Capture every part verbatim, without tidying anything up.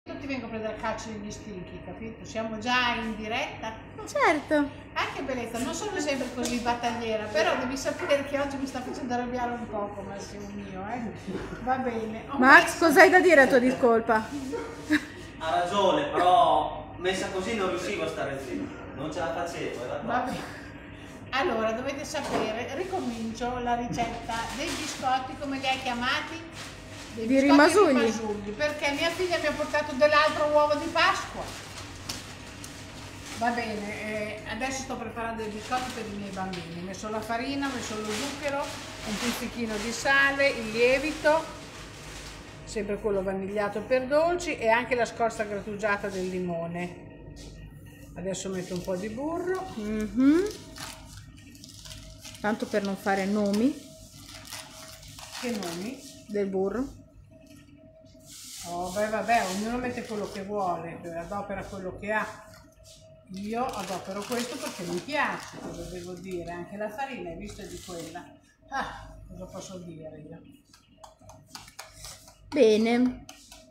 Ti vengo a prendere a calcio negli stinchi, capito? Siamo già in diretta. Certo. Anche bellezza, non sono sempre così battagliera, però devi sapere che oggi mi sta facendo arrabbiare un poco, Massimo mio, eh? Va bene. Ho Max, messo... cosa hai da dire a tua discolpa? Ha ragione, però messa così non riuscivo a stare zitto, non ce la facevo, era Va bene. Allora, dovete sapere, ricomincio la ricetta dei biscotti, come li hai chiamati? Dei Di biscotti rimasugli. rimasugli, perché mia figlia mi ha portato dell'altro uovo di Pasqua. Va bene, eh, adesso sto preparando i biscotti per i miei bambini. Ho messo la farina, ho messo lo zucchero, un pizzichino di sale, il lievito, sempre quello vanigliato per dolci, e anche la scorza grattugiata del limone. Adesso metto un po' di burro. Mm-hmm. Tanto per non fare nomi. Che nomi? Del burro. Oh, beh, vabbè, ognuno mette quello che vuole, adopera quello che ha. Io adopero questo perché mi piace, cosa devo dire? Anche la farina, hai visto, è di quella. Ah, cosa posso dire io? Bene.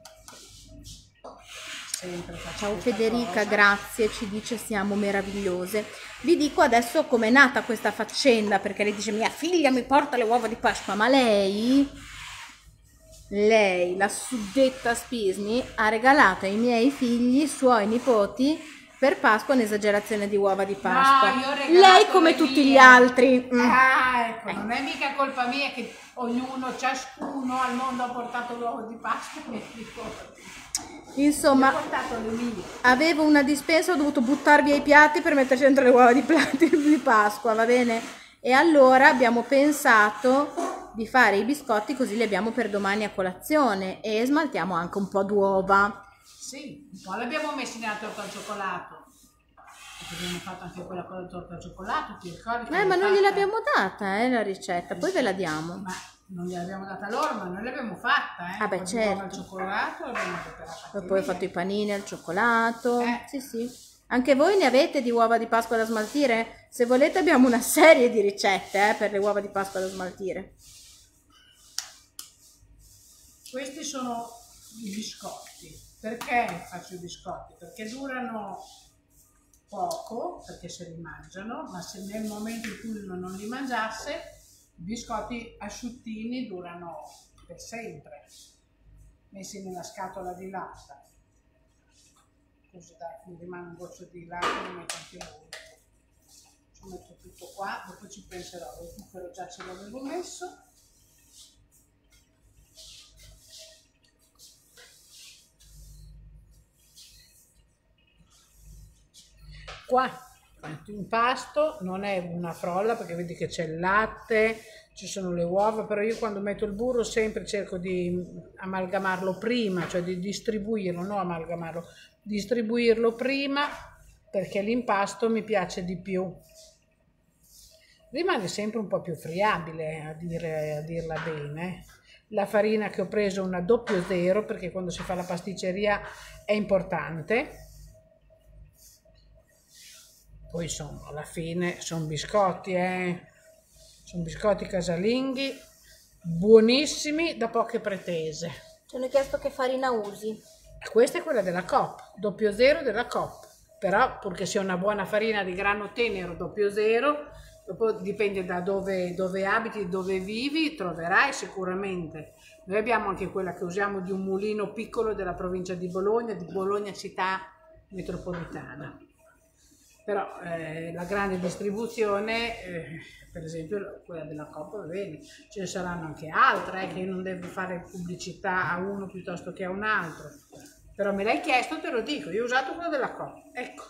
Sempre faccio Ciao questa Federica, cosa. grazie, ci dice siamo meravigliose. Vi dico adesso com'è nata questa faccenda, perché lei dice mia figlia mi porta le uova di Pasqua, ma lei, lei, la suddetta Spisni, ha regalato ai miei figli, suoi nipoti, per Pasqua un'esagerazione di uova di Pasqua. No, io ho regalato Lei come le tutti mie. gli altri. Mm. Ah, ecco, non è mica colpa mia che ognuno, ciascuno al mondo ha portato l'uovo di Pasqua, mi ricordo. Insomma, Io ho portato le mie. avevo una dispensa, ho dovuto buttar via i piatti per metterci dentro le uova di, di Pasqua, va bene? E allora abbiamo pensato di fare i biscotti, così li abbiamo per domani a colazione, e smaltiamo anche un po' d'uova. Sì, un po' l'abbiamo messi nella torta al cioccolato. Perché abbiamo fatto anche quella con la torta al cioccolato, ti ricordi? che Eh, ma l'hai non fatta? gliel'abbiamo data, eh, la ricetta, poi ve la diamo. Ma non gliel'abbiamo data loro, ma noi l'abbiamo fatta, eh? Ah, beh, Con certo. l'uovo al cioccolato l'abbiamo preparata. E poi ho fatto i panini al cioccolato. Eh. Sì, sì. Anche voi ne avete di uova di Pasqua da smaltire? Se volete abbiamo una serie di ricette, eh, per le uova di Pasqua da smaltire. Questi sono i biscotti. Perché faccio i biscotti? Perché durano poco, perché se li mangiano, ma se nel momento in cui uno non li mangiasse, i biscotti asciuttini durano per sempre, messi nella scatola di latta. Così dai, mi rimane un goccio di latte, lo metto anche molto. Ci metto tutto qua, dopo ci penserò, lo zucchero già ce l'avevo messo. Qua l'impasto non è una frolla perché vedi che c'è il latte, ci sono le uova, però io quando metto il burro sempre cerco di amalgamarlo prima, cioè di distribuirlo, non amalgamarlo, distribuirlo prima, perché l'impasto mi piace di più. Rimane sempre un po' più friabile, a, dire, a dirla bene. La farina che ho preso è una doppio zero, perché quando si fa la pasticceria è importante. Poi insomma, alla fine sono biscotti, eh? Sono biscotti casalinghi, buonissimi, da poche pretese. Ci hanno chiesto che farina usi. Questa è quella della Coop, doppio zero della Coop. Però purché sia una buona farina di grano tenero doppio zero, dopo dipende da dove, dove abiti, dove vivi, troverai sicuramente. Noi abbiamo anche quella che usiamo di un mulino piccolo della provincia di Bologna, di Bologna città metropolitana. Però eh, la grande distribuzione, eh, per esempio quella della Coop, va bene, ce ne saranno anche altre, eh, che io non devo fare pubblicità a uno piuttosto che a un altro. Però me l'hai chiesto, te lo dico, io ho usato quella della Coop, ecco.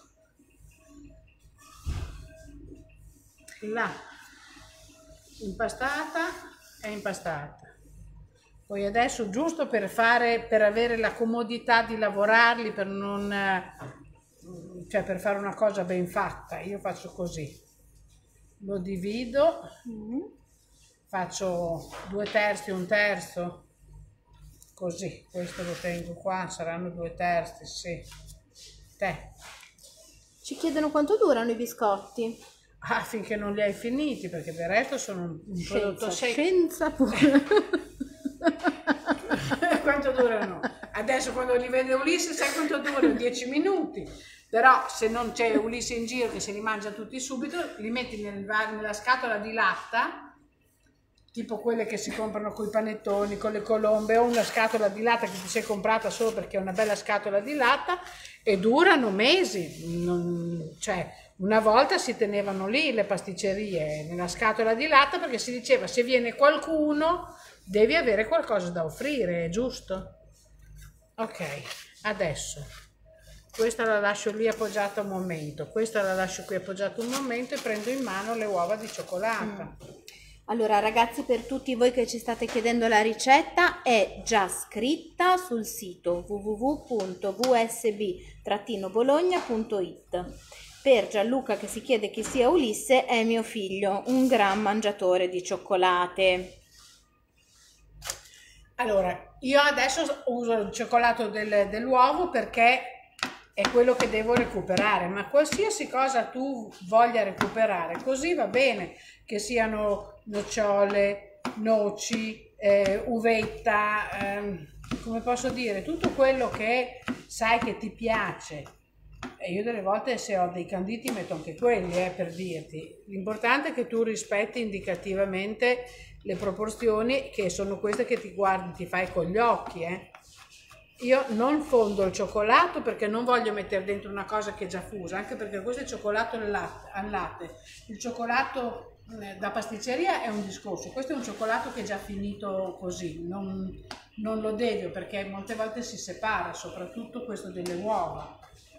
Là, impastata è impastata. Poi adesso, giusto per fare, per avere la comodità di lavorarli, per non... cioè per fare una cosa ben fatta, io faccio così, lo divido, mm. faccio due terzi, un terzo, così, questo lo tengo qua, saranno due terzi, sì. Te. Ci chiedono quanto durano i biscotti. Ah, finché non li hai finiti, perché del resto sono un, un prodotto secco. Scienza pure. Quanto durano? Adesso quando li vede Ulisse sai quanto durano? dieci minuti. Però se non c'è Ulisse in giro che se li mangia tutti subito, li metti nel, nella scatola di latta, tipo quelle che si comprano con i panettoni, con le colombe, o una scatola di latta che ti sei comprata solo perché è una bella scatola di latta, e durano mesi. Non, cioè, una volta si tenevano lì le pasticcerie nella scatola di latta perché si diceva se viene qualcuno devi avere qualcosa da offrire, è giusto? Ok, adesso questa la lascio lì appoggiata un momento, questa la lascio qui appoggiata un momento e prendo in mano le uova di cioccolata. Mm. Allora ragazzi, per tutti voi che ci state chiedendo la ricetta, è già scritta sul sito w w w punto v s b bologna punto i t. Per Gianluca che si chiede chi sia Ulisse, è mio figlio, un gran mangiatore di cioccolate. Allora, io adesso uso il cioccolato del, dell'uovo perché è quello che devo recuperare, ma qualsiasi cosa tu voglia recuperare, così va bene, che siano nocciole, noci, eh, uvetta, ehm, come posso dire, tutto quello che sai che ti piace. E io delle volte se ho dei canditi metto anche quelli, eh, per dirti. L'importante è che tu rispetti indicativamente le proporzioni, che sono queste che ti guardi, ti fai con gli occhi, eh. Io non fondo il cioccolato perché non voglio mettere dentro una cosa che è già fusa, anche perché questo è il cioccolato al latte, al latte. Il cioccolato da pasticceria è un discorso, questo è un cioccolato che è già finito così, non, non lo devo perché molte volte si separa, soprattutto questo delle uova.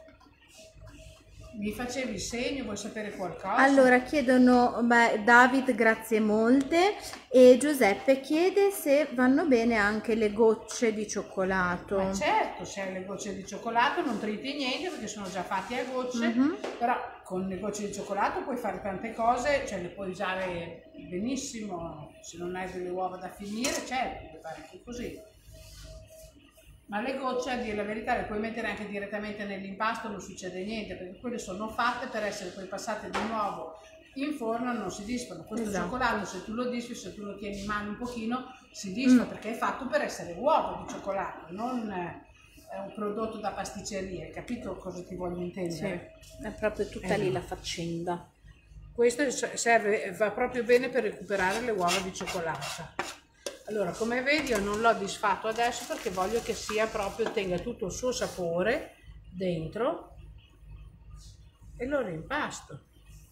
Mi facevi segno, vuoi sapere qualcosa? Allora chiedono, beh, David grazie molte, e Giuseppe chiede se vanno bene anche le gocce di cioccolato. Ma certo, se hai le gocce di cioccolato non triti niente perché sono già fatti a gocce, mm-hmm. Però con le gocce di cioccolato puoi fare tante cose, cioè le puoi usare benissimo, se non hai delle uova da finire, certo, puoi fare anche così. Ma le gocce, a dire la verità, le puoi mettere anche direttamente nell'impasto, non succede niente, perché quelle sono fatte per essere poi passate di nuovo in forno, non si disfano. Questo esatto. Cioccolato, se tu lo disfi, se tu lo tieni in mano un pochino, si disfa, mm. perché è fatto per essere uovo di cioccolato, non è un prodotto da pasticceria, capito cosa ti voglio intendere? Sì, è proprio tutta eh. lì la faccenda. Questo serve, va proprio bene per recuperare le uova di cioccolato. Allora, come vedi io non l'ho disfatto adesso perché voglio che sia proprio, tenga tutto il suo sapore dentro, e lo rimpasto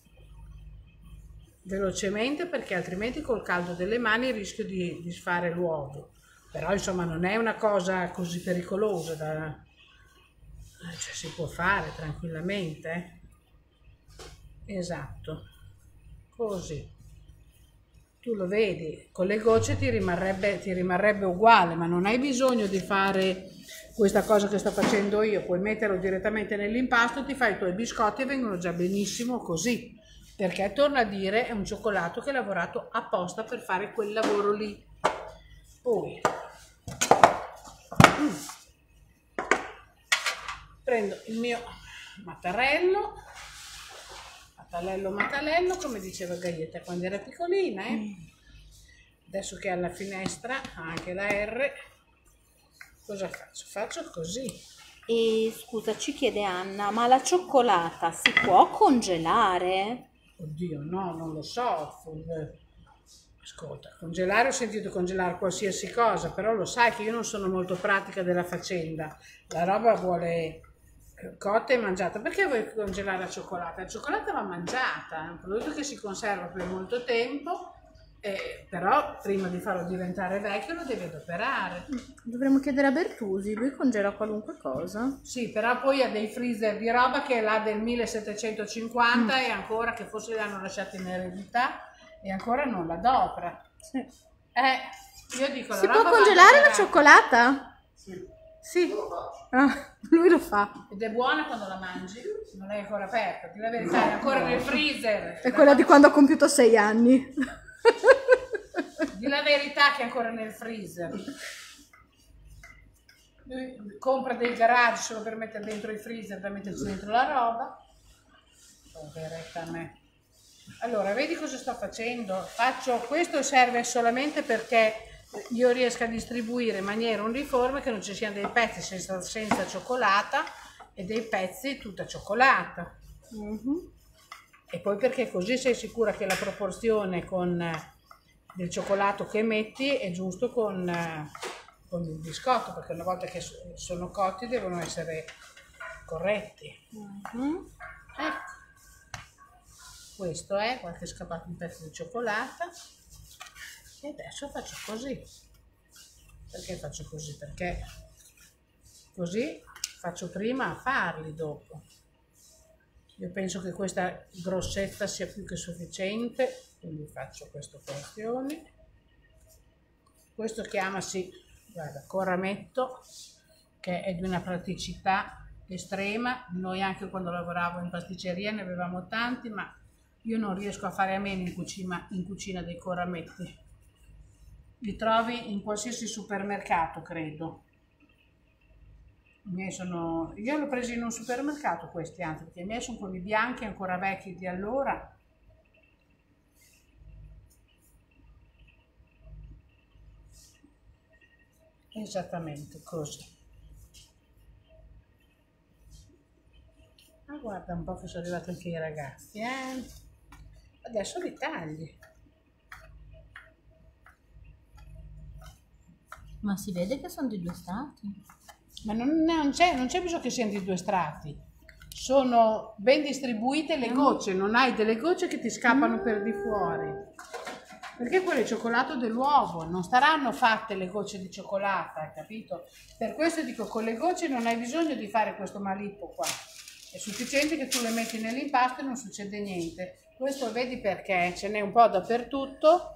velocemente perché altrimenti col caldo delle mani rischio di disfare l'uovo. Però insomma non è una cosa così pericolosa, da, cioè si può fare tranquillamente. Eh? Esatto, così. Tu lo vedi, con le gocce ti rimarrebbe, ti rimarrebbe uguale, ma non hai bisogno di fare questa cosa che sto facendo io, puoi metterlo direttamente nell'impasto, ti fai i tuoi biscotti e vengono già benissimo così, perché torno a dire è un cioccolato che è lavorato apposta per fare quel lavoro lì. Poi mm, prendo il mio mattarello, Mattarello, mattarello, come diceva Gaietta quando era piccolina, eh? Mm. Adesso che ha la finestra, anche la R, cosa faccio? Faccio così. E scusa, ci chiede Anna, ma la cioccolata si può congelare? Oddio, no, non lo so. Ascolta, congelare, ho sentito congelare qualsiasi cosa, però lo sai che io non sono molto pratica della faccenda. La roba vuole cotta e mangiata. Perché vuoi congelare la cioccolata? La cioccolata va mangiata, è un prodotto che si conserva per molto tempo, eh, però prima di farlo diventare vecchio lo devi adoperare. Dovremmo chiedere a Bertusi, lui congela qualunque cosa. Sì, però poi ha dei freezer di roba che è là del millesettecentocinquanta mm. e ancora, che forse li hanno lasciati in eredità e ancora non l'adopera. Sì. Eh, io dico, si può congelare la cioccolata? Sì. Sì, ah, lui lo fa. Ed è buona quando la mangi, non è ancora aperta, di la verità, è ancora nel freezer. È quella di quando ha compiuto sei anni. Di la verità che è ancora nel freezer. Lui compra del garage solo per mettere dentro il freezer, per metterci dentro la roba. Poveretta a me. Allora, vedi cosa sto facendo? Faccio, questo serve solamente perché io riesco a distribuire in maniera uniforme, che non ci siano dei pezzi senza, senza cioccolata e dei pezzi tutta cioccolata. Mm-hmm. E poi perché così sei sicura che la proporzione con eh, del cioccolato che metti è giusto con, eh, con il biscotto, perché una volta che so- sono cotti devono essere corretti. Mm-hmm. Ecco, questo è qualche scappato un pezzo di cioccolata e adesso faccio così. Perché faccio così? Perché così faccio prima a farli dopo. Io penso che questa grossezza sia più che sufficiente, quindi faccio queste porzioni. Questo chiamasi, guarda, corrametto, che è di una praticità estrema. Noi anche quando lavoravo in pasticceria ne avevamo tanti, ma io non riesco a fare a meno in cucina, in cucina dei corrametti. Li trovi in qualsiasi supermercato, credo. I miei sono... Io li ho presi in un supermercato questi anche, perché i miei sono quelli bianchi, ancora vecchi di allora. Esattamente così. Ah, guarda un po' che sono arrivati anche i ragazzi, eh? Adesso li tagli. Ma si vede che sono di due strati. Ma non, non c'è non c'è bisogno che siano di due strati. Sono ben distribuite le gocce, non hai delle gocce che ti scappano per di fuori. Perché quello è il cioccolato dell'uovo, non staranno fatte le gocce di cioccolata, hai capito? Per questo dico, con le gocce non hai bisogno di fare questo malippo qua. È sufficiente che tu le metti nell'impasto e non succede niente. Questo vedi perché ce n'è un po' dappertutto.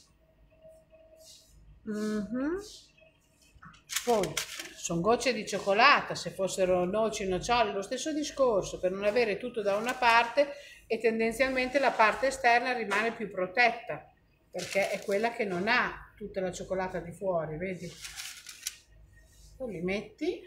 Mm-hmm. Poi sono gocce di cioccolata, se fossero noci, nocciole, lo stesso discorso, per non avere tutto da una parte e tendenzialmente la parte esterna rimane più protetta, perché è quella che non ha tutta la cioccolata di fuori, vedi? Poi li metti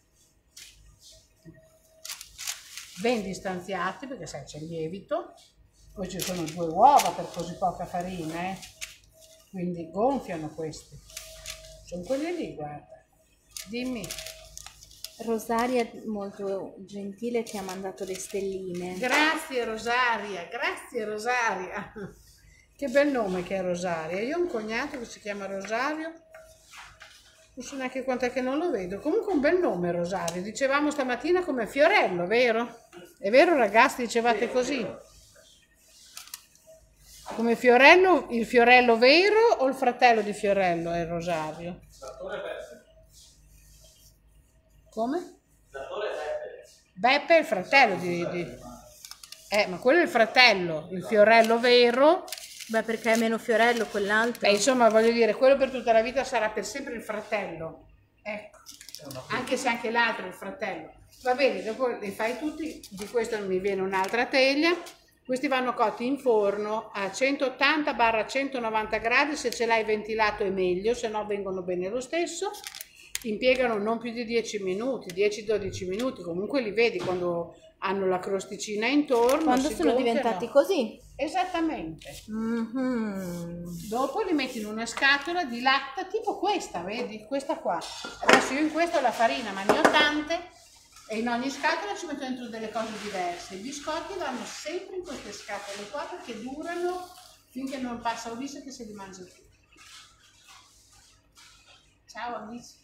ben distanziati, perché sai c'è il lievito, poi ci sono due uova per così poca farina, eh? Quindi gonfiano questi. Sono quelli lì, guarda. Dimmi. Rosaria molto gentile ti ha mandato le stelline. Grazie Rosaria, grazie Rosaria. Che bel nome che è Rosaria. Io ho un cognato che si chiama Rosario. Non so neanche quant'è che non lo vedo. Comunque un bel nome Rosario. Dicevamo stamattina come Fiorello, vero? È vero ragazzi, dicevate così? Come Fiorello, il Fiorello vero o il fratello di Fiorello è Rosario? Come? Beppe è il fratello di, di... Eh, ma quello è il fratello, il Fiorello vero. Beh, perché è meno Fiorello quell'altro? Beh, insomma, voglio dire, quello per tutta la vita sarà per sempre il fratello. Ecco, anche se anche l'altro è il fratello. Va bene, dopo li fai tutti, di questo mi viene un'altra teglia. Questi vanno cotti in forno a centottanta centonovanta gradi, se ce l'hai ventilato è meglio, se no vengono bene lo stesso. Impiegano non più di dieci minuti, dieci dodici minuti, comunque li vedi quando hanno la crosticina intorno. Quando si sono gonfiano. diventati così? Esattamente. Mm-hmm. Dopo li metti in una scatola di latta tipo questa, vedi? Questa qua. Adesso io in questa ho la farina, ma ne ho tante e in ogni scatola ci metto dentro delle cose diverse. I biscotti vanno sempre in queste scatole qua perché durano finché non passa Ulisse che se li mangia tutti. Ciao amici.